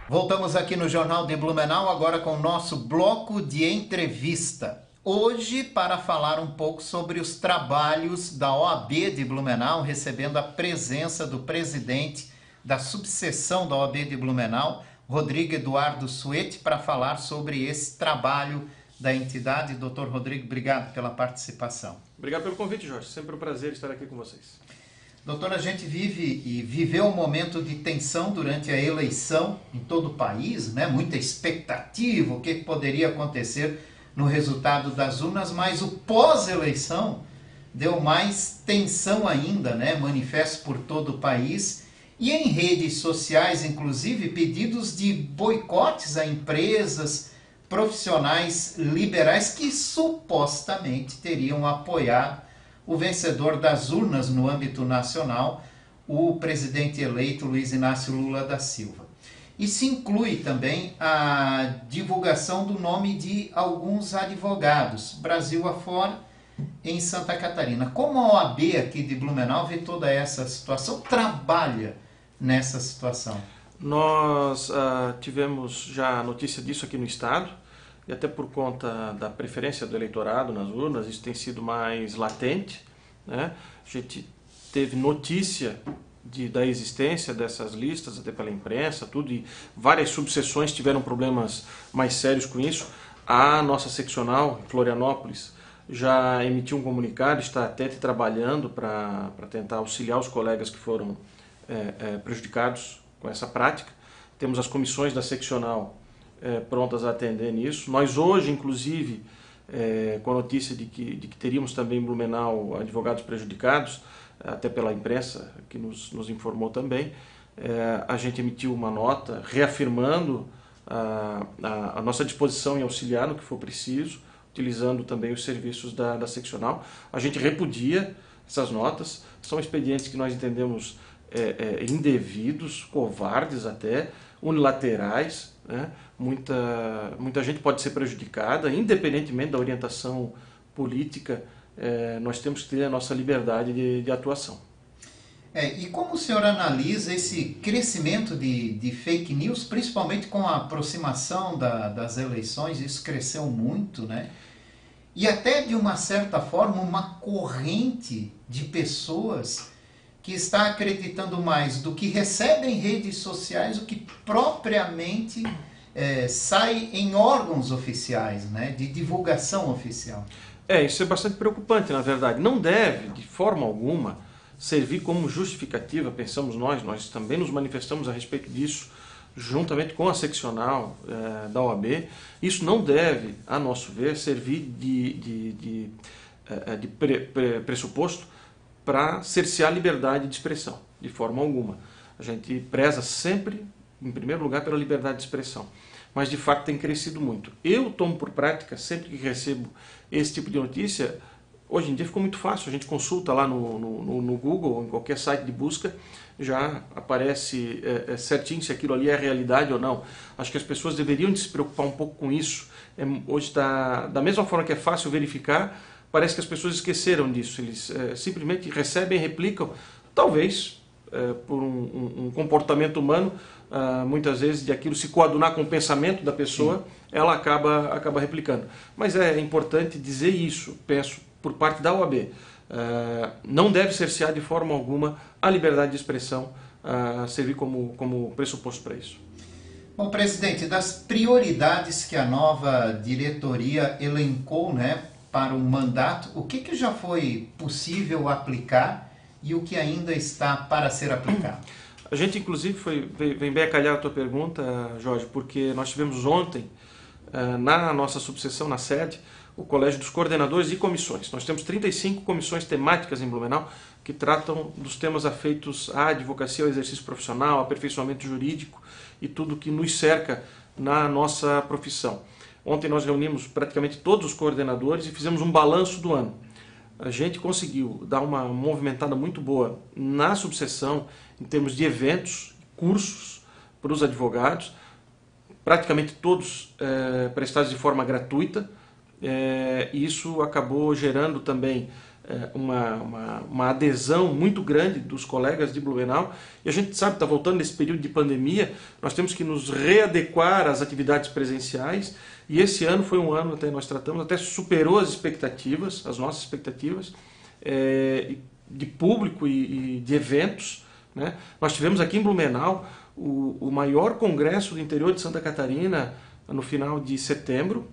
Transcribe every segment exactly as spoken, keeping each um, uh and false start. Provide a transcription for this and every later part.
Voltamos aqui no Jornal de Blumenau, agora com o nosso bloco de entrevista. Hoje, para falar um pouco sobre os trabalhos da O A B de Blumenau, recebendo a presença do presidente da subseção da O A B de Blumenau, Rodrigo Eduardo Suete, para falar sobre esse trabalho da entidade. Doutor Rodrigo, obrigado pela participação. Obrigado pelo convite, Jorge. Sempre um prazer estar aqui com vocês. Doutor, a gente vive e viveu um momento de tensão durante a eleição em todo o país, né? Muita expectativa, o que poderia acontecer no resultado das urnas, mas o pós-eleição deu mais tensão ainda, né? Manifesto por todo o país e em redes sociais, inclusive, pedidos de boicotes a empresas, profissionais liberais que supostamente teriam apoiado o vencedor das urnas no âmbito nacional, o presidente eleito Luiz Inácio Lula da Silva. Isso inclui também a divulgação do nome de alguns advogados, Brasil afora, em Santa Catarina. Como a O A B aqui de Blumenau vê toda essa situação, trabalha nessa situação? Nós uh, tivemos já notícia disso aqui no estado, e até por conta da preferência do eleitorado nas urnas, isso tem sido mais latente, né? A gente teve notícia de, da existência dessas listas, até pela imprensa, tudo, e várias subseções tiveram problemas mais sérios com isso. A nossa seccional, em Florianópolis, já emitiu um comunicado, está até trabalhando para tentar auxiliar os colegas que foram é, é, prejudicados com essa prática. Temos as comissões da seccional É, prontas a atender nisso. Nós hoje, inclusive, é, com a notícia de que, de que teríamos também em Blumenau advogados prejudicados, até pela imprensa que nos, nos informou também, é, a gente emitiu uma nota reafirmando a, a, a nossa disposição em auxiliar no que for preciso, utilizando também os serviços da, da seccional. A gente repudia essas notas, são expedientes que nós entendemos é, é, indevidos, covardes até, unilaterais, né? Muita, muita gente pode ser prejudicada, independentemente da orientação política, é, nós temos que ter a nossa liberdade de, de atuação. É, e como o senhor analisa esse crescimento de, de fake news, principalmente com a aproximação da, das eleições? Isso cresceu muito, né? E até de uma certa forma uma corrente de pessoas que está acreditando mais do que recebe em redes sociais do que propriamente é, sai em órgãos oficiais, né, de divulgação oficial. É, isso é bastante preocupante, na verdade. Não deve, de forma alguma, servir como justificativa, pensamos nós, nós também nos manifestamos a respeito disso, juntamente com a seccional é, da O A B. Isso não deve, a nosso ver, servir de, de, de, de, de pre, pre, pressuposto para cercear a liberdade de expressão, de forma alguma. A gente preza sempre, em primeiro lugar, pela liberdade de expressão, mas de fato tem crescido muito. Eu tomo por prática, sempre que recebo esse tipo de notícia, hoje em dia ficou muito fácil, a gente consulta lá no, no, no Google, ou em qualquer site de busca, já aparece é, é, certinho se aquilo ali é realidade ou não. Acho que as pessoas deveriam se preocupar um pouco com isso. É, hoje está, da mesma forma que é fácil verificar, parece que as pessoas esqueceram disso, eles é, simplesmente recebem e replicam, talvez é, por um, um, um comportamento humano, ah, muitas vezes de aquilo se coadunar com o pensamento da pessoa, sim, ela acaba, acaba replicando. Mas é importante dizer isso, peço, por parte da O A B. Ah, não deve cercear de forma alguma a liberdade de expressão, ah, servir como, como pressuposto para isso. Bom, presidente, das prioridades que a nova diretoria elencou, né, para o mandato, o que, que já foi possível aplicar e o que ainda está para ser aplicado? A gente, inclusive, foi, vem bem a calhar a tua pergunta, Jorge, porque nós tivemos ontem, na nossa subseção, na sede, o Colégio dos Coordenadores e Comissões. Nós temos trinta e cinco comissões temáticas em Blumenau que tratam dos temas afeitos à advocacia, ao exercício profissional, ao aperfeiçoamento jurídico e tudo que nos cerca na nossa profissão. Ontem nós reunimos praticamente todos os coordenadores e fizemos um balanço do ano. A gente conseguiu dar uma movimentada muito boa na subseção, em termos de eventos, cursos para os advogados, praticamente todos é, prestados de forma gratuita, é, e isso acabou gerando também uma, uma, uma adesão muito grande dos colegas de Blumenau, e a gente sabe, está voltando nesse período de pandemia, nós temos que nos readequar às atividades presenciais, e esse ano foi um ano, até nós tratamos, até superou as expectativas, as nossas expectativas, é, de público e, e de eventos, né? Nós tivemos aqui em Blumenau o, o maior congresso do interior de Santa Catarina no final de setembro,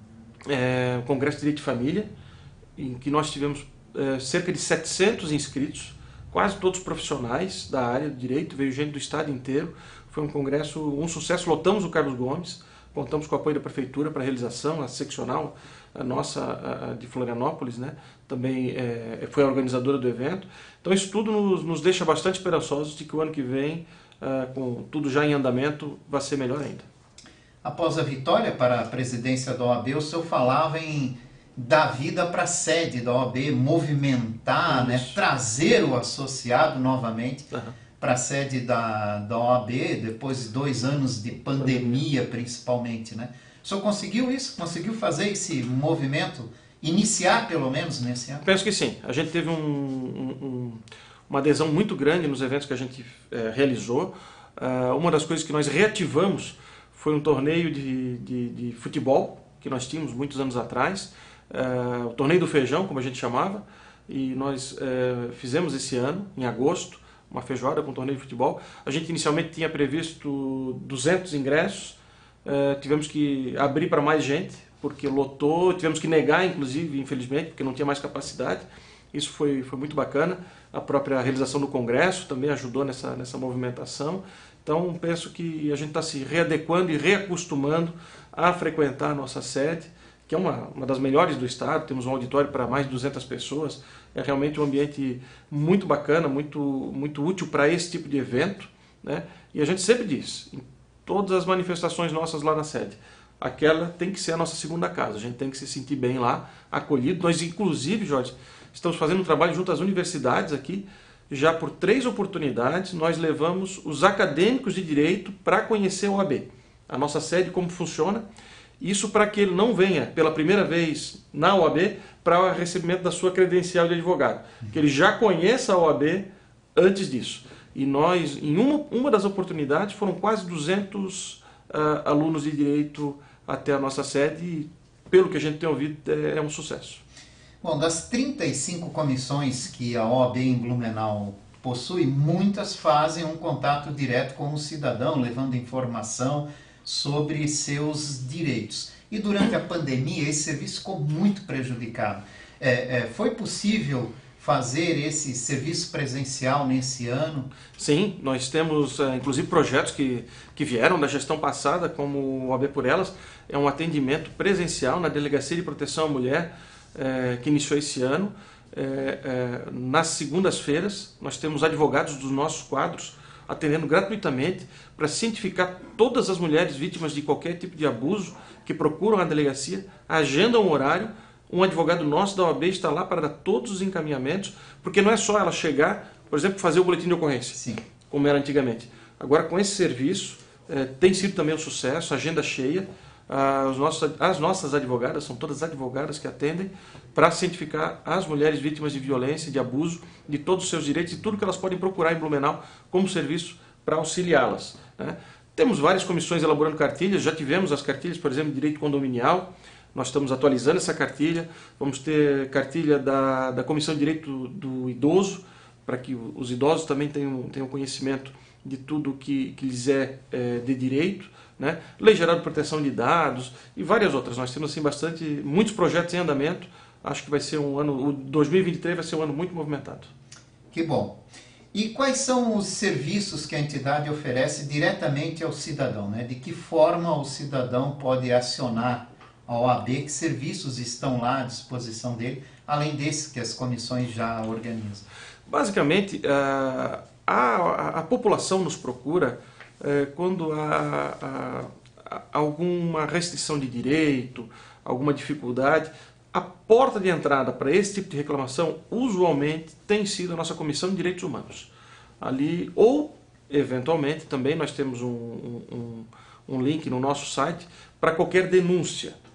é, o Congresso de Direito de Família, em que nós tivemos é, cerca de setecentos inscritos, quase todos profissionais da área do direito, veio gente do estado inteiro. Foi um congresso, um sucesso. Lotamos o Carlos Gomes, contamos com o apoio da prefeitura para a realização, a seccional, a nossa a, a de Florianópolis, né? Também é, foi a organizadora do evento. Então isso tudo nos, nos deixa bastante esperançosos de que o ano que vem, uh, com tudo já em andamento, vai ser melhor ainda. Após a vitória para a presidência da O A B, o senhor falava em dar vida para a sede da O A B, movimentar, né, trazer o associado novamente uhum. para a sede da, da O A B, depois de dois anos de pandemia, principalmente, né? O senhor conseguiu isso? Conseguiu fazer esse movimento, iniciar pelo menos nesse ano? Penso que sim. A gente teve um, um, um, uma adesão muito grande nos eventos que a gente é, realizou. Uh, uma das coisas que nós reativamos foi um torneio de, de, de futebol, que nós tínhamos muitos anos atrás, uh, o Torneio do Feijão, como a gente chamava, e nós uh, fizemos esse ano, em agosto, uma feijoada com um torneio de futebol. A gente inicialmente tinha previsto duzentos ingressos, uh, tivemos que abrir para mais gente, porque lotou, tivemos que negar, inclusive, infelizmente, porque não tinha mais capacidade. Isso foi, foi muito bacana. A própria realização do congresso também ajudou nessa, nessa movimentação. Então, penso que a gente está se readequando e reacostumando a frequentar a nossa sede, que é uma, uma das melhores do estado. Temos um auditório para mais de duzentas pessoas. É realmente um ambiente muito bacana, muito, muito útil para esse tipo de evento, né? E a gente sempre diz, em todas as manifestações nossas lá na sede, aquela tem que ser a nossa segunda casa. A gente tem que se sentir bem lá, acolhido. Nós, inclusive, Jorge, estamos fazendo um trabalho junto às universidades aqui. Já por três oportunidades, nós levamos os acadêmicos de direito para conhecer a O A B, a nossa sede, como funciona. Isso para que ele não venha pela primeira vez na O A B para recebimento da sua credencial de advogado, que ele já conheça a O A B antes disso. E nós, em uma, uma das oportunidades, foram quase duzentos uh, alunos de direito até a nossa sede e, pelo que a gente tem ouvido, é, é um sucesso. Bom, das trinta e cinco comissões que a O A B em Blumenau possui, muitas fazem um contato direto com o cidadão, levando informação sobre seus direitos. E durante a pandemia, esse serviço ficou muito prejudicado. É, é, foi possível fazer esse serviço presencial nesse ano? Sim, nós temos, inclusive, projetos que, que vieram da gestão passada, como o O A B por Elas. É um atendimento presencial na Delegacia de Proteção à Mulher, É, que iniciou esse ano. É, é, nas segundas-feiras nós temos advogados dos nossos quadros atendendo gratuitamente para cientificar todas as mulheres vítimas de qualquer tipo de abuso que procuram a delegacia, agendam um horário, um advogado nosso da O A B está lá para dar todos os encaminhamentos, porque não é só ela chegar, por exemplo, fazer o boletim de ocorrência, Sim. como era antigamente. Agora, com esse serviço, é, tem sido também um sucesso, agenda cheia. As nossas, as nossas advogadas, são todas advogadas que atendem para cientificar as mulheres vítimas de violência, de abuso, de todos os seus direitos e tudo que elas podem procurar em Blumenau como serviço para auxiliá-las, né? Temos várias comissões elaborando cartilhas, já tivemos as cartilhas, por exemplo, de direito condominial, nós estamos atualizando essa cartilha, vamos ter cartilha da, da Comissão de Direito do Idoso, para que os idosos também tenham, tenham conhecimento de tudo que, que lhes é, é de direito, né? Lei Geral de Proteção de Dados e várias outras. Nós temos assim, bastante, muitos projetos em andamento. Acho que vai ser um ano, o dois mil e vinte e três vai ser um ano muito movimentado. Que bom. E quais são os serviços que a entidade oferece diretamente ao cidadão, né? De que forma o cidadão pode acionar a O A B? Que serviços estão lá à disposição dele, além desses que as comissões já organizam? Basicamente, a, a, a população nos procura É, quando há, há, há alguma restrição de direito, alguma dificuldade. A porta de entrada para esse tipo de reclamação, usualmente, tem sido a nossa Comissão de Direitos Humanos. Ali, ou, eventualmente, também nós temos um, um, um link no nosso site para qualquer denúncia.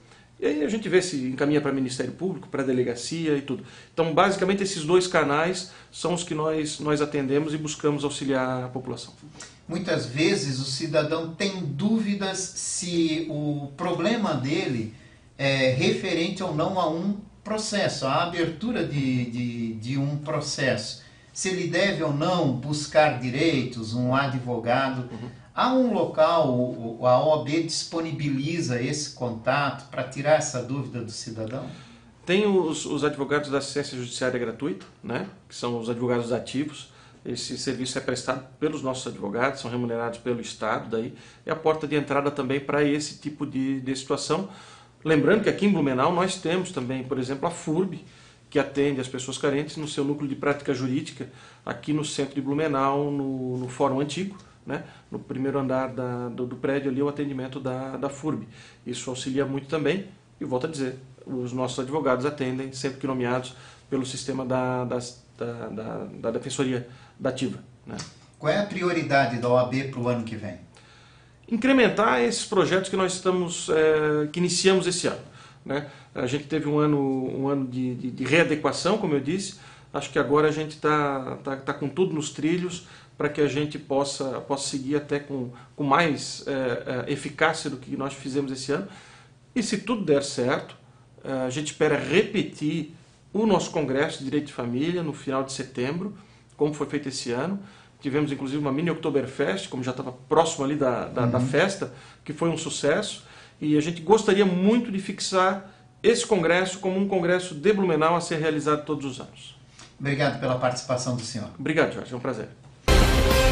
E aí a gente vê se encaminha para o Ministério Público, para a delegacia e tudo. Então, basicamente, esses dois canais são os que nós, nós atendemos e buscamos auxiliar a população. Muitas vezes o cidadão tem dúvidas se o problema dele é referente ou não a um processo, a abertura de, de, de um processo. Se ele deve ou não buscar direitos, um advogado. Uhum. Há um local, a O A B disponibiliza esse contato para tirar essa dúvida do cidadão? Tem os, os advogados da assistência judiciária gratuita, né, que são os advogados ativos. Esse serviço é prestado pelos nossos advogados, são remunerados pelo Estado, daí é a porta de entrada também para esse tipo de, de situação. Lembrando que aqui em Blumenau nós temos também, por exemplo, a FURB, que atende as pessoas carentes no seu núcleo de prática jurídica, aqui no centro de Blumenau, no, no Fórum Antigo, né? No primeiro andar da, do, do prédio ali, o atendimento da, da FURB. Isso auxilia muito também, e volto a dizer, os nossos advogados atendem, sempre que nomeados pelo sistema da, da, da, da, da Defensoria da Ativa. Né? Qual é a prioridade da O A B para o ano que vem? Incrementar esses projetos que nós estamos, é, que iniciamos esse ano. Né? A gente teve um ano, um ano de, de, de readequação, como eu disse. Acho que agora a gente está tá, tá com tudo nos trilhos para que a gente possa, possa seguir até com, com mais é, é, eficácia do que nós fizemos esse ano. E se tudo der certo, a gente espera repetir o nosso Congresso de Direito de Família no final de setembro, como foi feito esse ano. Tivemos inclusive uma mini Oktoberfest, como já estava próximo ali da, da, uhum. da festa, que foi um sucesso. E a gente gostaria muito de fixar esse congresso como um congresso de Blumenau a ser realizado todos os anos. Obrigado pela participação do senhor. Obrigado, Jorge. É um prazer.